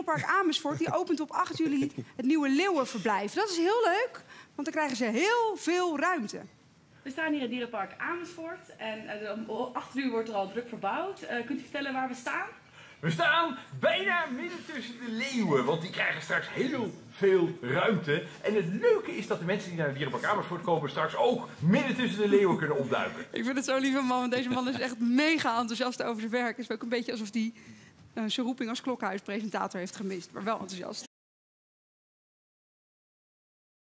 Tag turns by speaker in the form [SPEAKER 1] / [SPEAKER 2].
[SPEAKER 1] Dierenpark Amersfoort die opent op 8 juli het nieuwe leeuwenverblijf. Dat is heel leuk, want dan krijgen ze heel veel ruimte.
[SPEAKER 2] We staan hier in het Dierenpark Amersfoort en om 8 uur wordt er al druk verbouwd. Kunt u vertellen waar we staan?
[SPEAKER 3] We staan bijna midden tussen de leeuwen, want die krijgen straks heel veel ruimte. En het leuke is dat de mensen die naar het Dierenpark Amersfoort komen straks ook midden tussen de leeuwen kunnen opduiken.
[SPEAKER 1] Ik vind het zo lieve man, want deze man is echt mega enthousiast over zijn werk. Het is ook een beetje alsof hij zijn roeping als klokhuispresentator heeft gemist, maar wel enthousiast.